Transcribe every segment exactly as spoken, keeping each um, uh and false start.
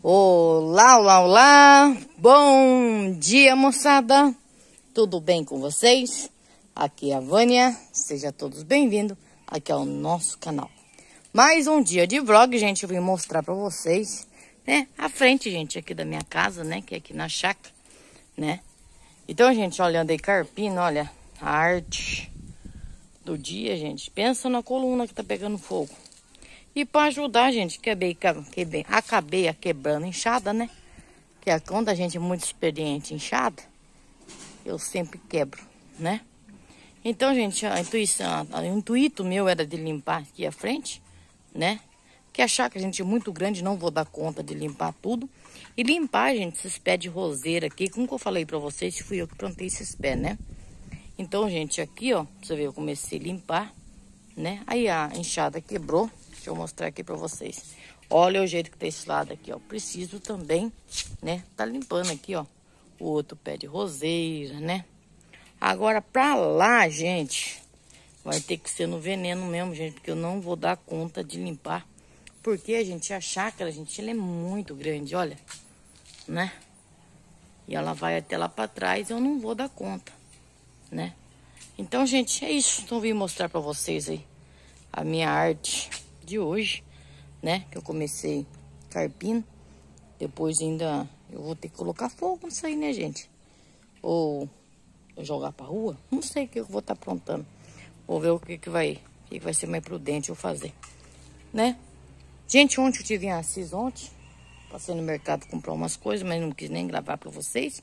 Olá, olá, olá! Bom dia, moçada! Tudo bem com vocês? Aqui é a Vânia, sejam todos bem-vindos aqui ao nosso canal. Mais um dia de vlog, gente, eu vim mostrar pra vocês, né? A frente, gente, aqui da minha casa, né? Que é aqui na chácara, né? Então, gente, olhando aí, carpino, olha, a arte do dia, gente. Pensa na coluna que tá pegando fogo. E para ajudar, gente, quebrei, quebrei, acabei quebrando enxada, né? Que é quando a gente é muito experiente em enxada, eu sempre quebro, né? Então, gente, a intuição, o intuito meu era de limpar aqui a frente, né? Que a chácara, gente, é muito grande, não vou dar conta de limpar tudo. E limpar, gente, esses pés de roseira aqui, como que eu falei pra vocês, fui eu que plantei esses pés, né? Então, gente, aqui, ó, você vê, eu comecei a limpar, né? Aí a enxada quebrou. Deixa eu mostrar aqui pra vocês. Olha o jeito que tá esse lado aqui, ó. Preciso também, né? Tá limpando aqui, ó. O outro pé de roseira, né? Agora, pra lá, gente, vai ter que ser no veneno mesmo, gente. Porque eu não vou dar conta de limpar. Porque, gente, a chácara, gente, ela é muito grande, olha. Né? E ela vai até lá pra trás, eu não vou dar conta, né? Então, gente, é isso. Então, eu vim mostrar pra vocês aí a minha arte de hoje, né? Que eu comecei carpino. Depois ainda eu vou ter que colocar fogo nisso aí, né, gente? Ou jogar pra rua. Não sei o que eu vou estar tá aprontando. Vou ver o que que vai, o que que vai ser mais prudente eu fazer, né? Gente, ontem eu tive em Assis ontem. Passei no mercado comprar umas coisas, mas não quis nem gravar pra vocês.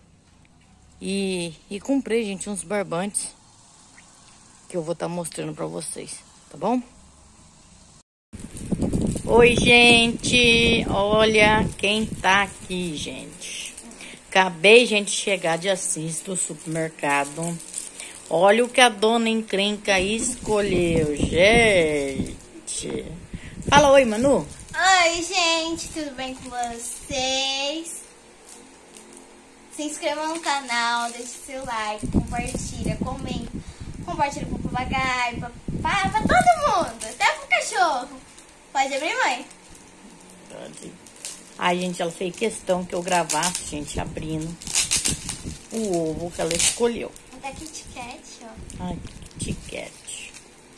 E, e comprei, gente, uns barbantes que eu vou estar tá mostrando pra vocês, tá bom? Oi, gente, olha quem tá aqui, gente. Acabei, gente, de chegar de Assis do supermercado. Olha o que a dona encrenca escolheu, gente. Fala oi, Manu. Oi, gente, tudo bem com vocês? Se inscreva no canal, deixe seu like, compartilha, comenta. Compartilha pro papagaio, pra, pra, pra todo mundo, até pro cachorro. Pode abrir, mãe? Pode. Ai, gente, ela fez questão que eu gravasse, gente, abrindo o ovo que ela escolheu. Da Kit Kat, ó. Ai, Kit Kat.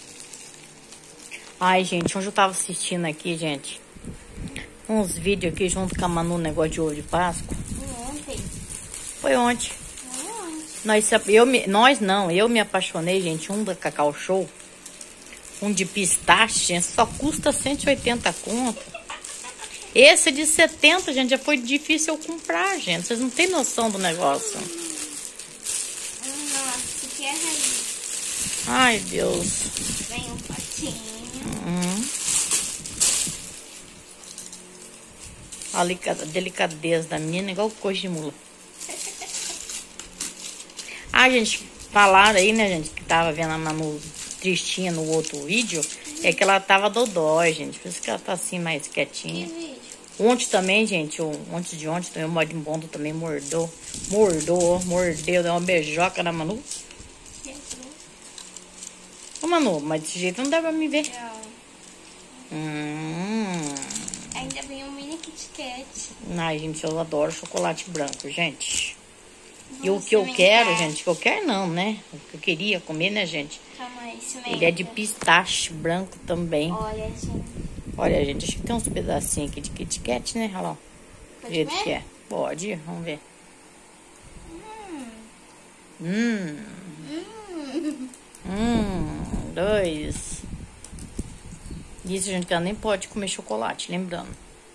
Ai, gente, hoje eu tava assistindo aqui, gente, uns vídeos aqui junto com a Manu, negócio de ovo de Páscoa. Ontem. Foi ontem. Não, ontem. Nós, eu, me- nós não, eu me apaixonei, gente, um da Cacau Show. Um de pistache, gente, só custa cento e oitenta conto. Esse de setenta, gente, já foi difícil eu comprar, gente. Vocês não têm noção do negócio. Nossa, isso aqui é raiz. Ai, Deus. Vem um potinho. Uhum. A delicadeza da menina, igual coisa de mula. Ah, gente, falaram aí, né, gente, que tava vendo a Manu tristinha no outro vídeo, é que ela tava dodói, gente. Por isso que ela tá assim, mais quietinha. Que vídeo? Ontem também, gente, o, ontem de ontem também, o Moribundo também mordou. Mordou, mordeu, deu uma beijoca na Manu. Ô, Manu, mas desse jeito não dá pra me ver. Não. Hum. Ainda vem um mini Kit Kat. Ai, gente, eu adoro chocolate branco, gente. E o Vamos que eu quero, experimentar. gente, que eu quero não, né? O que eu queria comer, né, gente? Calma aí, experimenta. Ele é de pistache branco também. Olha, gente. Olha, gente, acho que tem uns pedacinhos aqui de Kit Kat, né? Olha lá. Do Pode jeito comer? que é. Pode, vamos ver. Hum. Hum, Hum. hum, dois. Isso, gente, que ela nem pode comer chocolate, lembrando.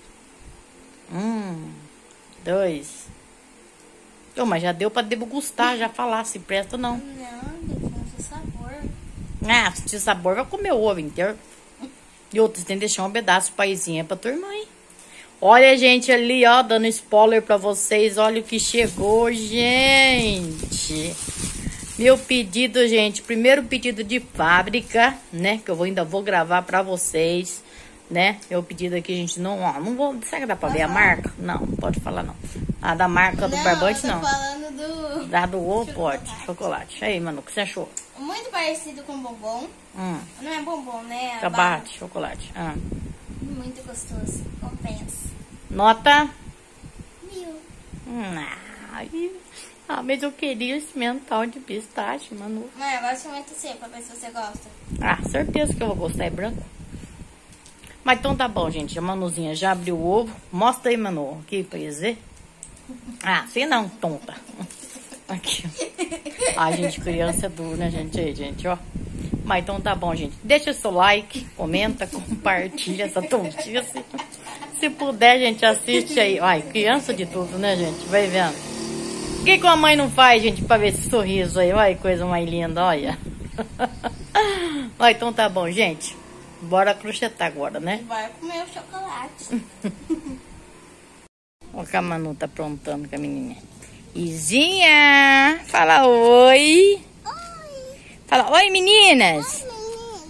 Hum, dois. Oh, mas já deu pra degustar, já falar se presta ou não. Não, deixa sabor. Ah, se tiver sabor, vai comer o ovo inteiro. E outros tem que deixar um pedaço paizinha pra tua irmã, hein? Olha, gente, ali, ó, dando spoiler pra vocês. Olha o que chegou, gente. Meu pedido, gente, primeiro pedido de fábrica, né? Que eu vou, ainda vou gravar pra vocês, né? Meu pedido aqui, gente, não, ó, não vou... Será que dá pra ver a marca? Não, não pode falar, não. A da marca do barbante, eu não. tô falando do... Da do ovo, Chocolate. pode. Chocolate. Aí, Manu, o que você achou? Muito parecido com bombom. Hum, Não é bombom, né? A abate, chocolate. Ah. barra. Muito gostoso. Compensa. Nota? Mil. Ai, ah, mas eu queria experimentar o de pistache, Manu. Mãe, agora experimenta você pra ver se você gosta. Ah, certeza que eu vou gostar, é branco. Mas então tá bom, gente. A Manuzinha já abriu o ovo. Mostra aí, Manu, aqui pra eles verem. Ah, você não, tonta. Aqui. Ai, gente, criança é dura, né, gente? Aí, gente, ó. Mas então tá bom, gente. Deixa seu like, comenta, compartilha essa tontice. Se puder, gente, assiste aí. Ai, criança de tudo, né, gente? Vai vendo. O que, que a mãe não faz, gente, pra ver esse sorriso aí? Olha que coisa mais linda, olha. Mas então tá bom, gente. Bora crochetar agora, né? Bora comer o chocolate. Olha o que a Manu tá aprontando com a menininha. Izinha, fala oi. Oi. Fala oi, meninas. Oi,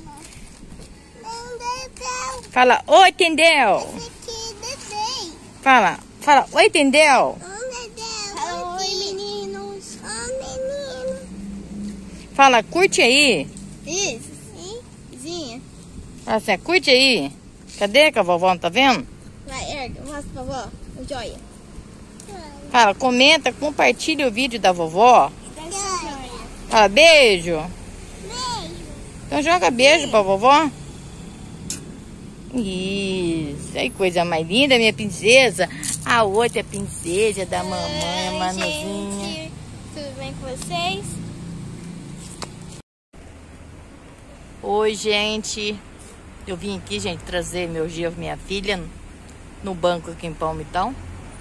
menina. Fala oi, entendeu? Aqui, bebê. Fala, fala oi, entendeu? Fala, oi, meninos. Oi, menino. Fala, curte aí. Isso. Zinha. Fala assim, curte aí. Cadê que a vovó não tá vendo? Vai, erga. Mostra pra vovó. O joia. Fala, comenta, compartilha o vídeo da vovó. Joia. Fala, beijo. Beijo. Então joga beijo pra vovó. Isso, aí coisa mais linda, minha princesa. A outra princesa da mamãe, a Manuzinha. Gente, tudo bem com vocês? Oi, gente. Eu vim aqui, gente, trazer meu genro, minha filha, no banco aqui em Palmitão.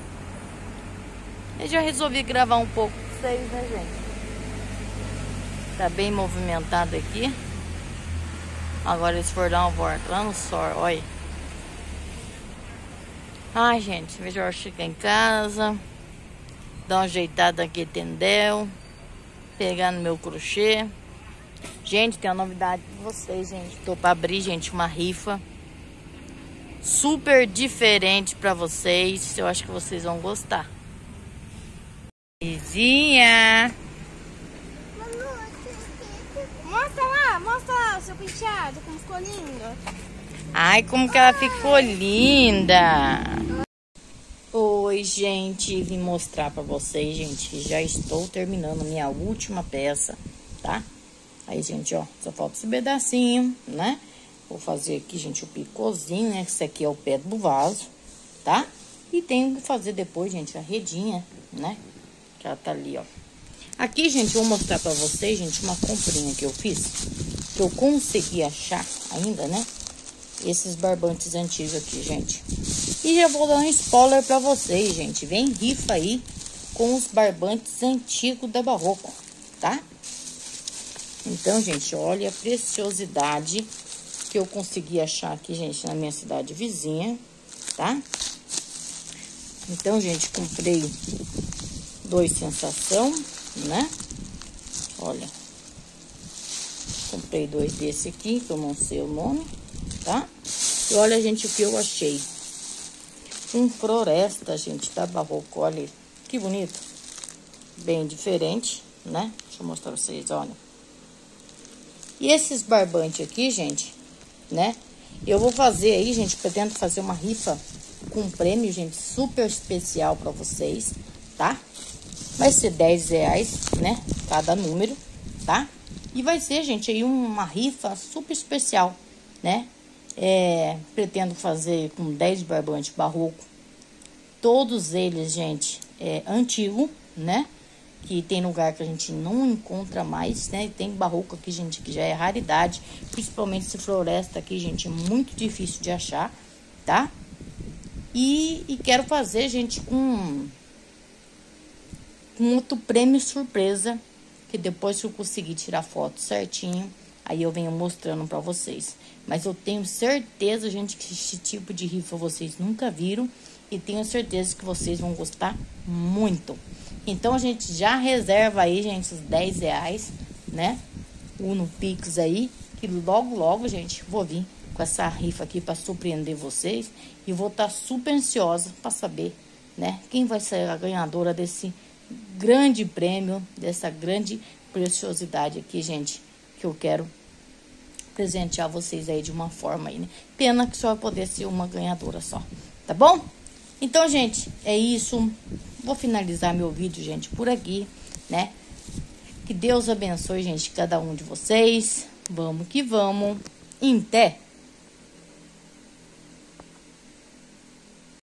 Eu já resolvi gravar um pouco com vocês, né, gente? Tá bem movimentado aqui. Agora eles foram dar uma volta lá no sol, olha. Ai, gente, veja a hora chegar em casa. Dar uma ajeitada aqui, entendeu? Pegar no meu crochê. Gente, tem uma novidade pra vocês, gente. Tô pra abrir, gente, uma rifa super diferente pra vocês. Eu acho que vocês vão gostar. Izinha. Mostra lá, mostra lá o seu penteado, como ficou lindo. Ai, como que ela ficou linda. Oi, gente. Vim mostrar pra vocês, gente, que já estou terminando minha última peça, tá? Aí, gente, ó, só falta esse pedacinho, né? Vou fazer aqui, gente, o picôzinho, né? Esse aqui é o pé do vaso, tá? E tenho que fazer depois, gente, a redinha, né? Que ela tá ali, ó. Aqui, gente, eu vou mostrar pra vocês, gente, uma comprinha que eu fiz. Que eu consegui achar ainda, né? Esses barbantes antigos aqui, gente. E já vou dar um spoiler pra vocês, gente. Vem rifa aí com os barbantes antigos da Barroco, tá? Então, gente, olha a preciosidade que eu consegui achar aqui, gente, na minha cidade vizinha, tá? Então, gente, comprei dois sensação, né? Olha. Comprei dois desse aqui, que eu não sei o nome, tá? E olha, gente, o que eu achei. Um floresta, gente, da Barroco, olha. Que bonito. Bem diferente, né? Deixa eu mostrar pra vocês, olha. E esses barbantes aqui, gente, né? Eu vou fazer aí, gente, pretendo fazer uma rifa com um prêmio, gente, super especial pra vocês, tá? Vai ser dez reais, né? Cada número, tá? E vai ser, gente, aí uma rifa super especial, né? É, pretendo fazer com dez barbantes Barroco. Todos eles, gente, é antigo, né? Que tem lugar que a gente não encontra mais, né? E tem Barroco aqui, gente, que já é raridade. Principalmente esse floresta aqui, gente, é muito difícil de achar, tá? E, e quero fazer, gente, com, com outro prêmio surpresa. Que depois que eu conseguir tirar foto certinho, aí eu venho mostrando pra vocês. Mas eu tenho certeza, gente, que esse tipo de rifa vocês nunca viram. E tenho certeza que vocês vão gostar muito. Então, a gente já reserva aí, gente, os dez reais, né? O no Pix aí. Que logo, logo, gente, vou vir com essa rifa aqui pra surpreender vocês. E vou estar super ansiosa pra saber, né? Quem vai ser a ganhadora desse grande prêmio, dessa grande preciosidade aqui, gente. Que eu quero presentear vocês aí de uma forma aí, né? Pena que só vai poder ser uma ganhadora só, tá bom? Então, gente, é isso. Vou finalizar meu vídeo, gente, por aqui, né? Que Deus abençoe, gente, cada um de vocês. Vamos que vamos. Em pé.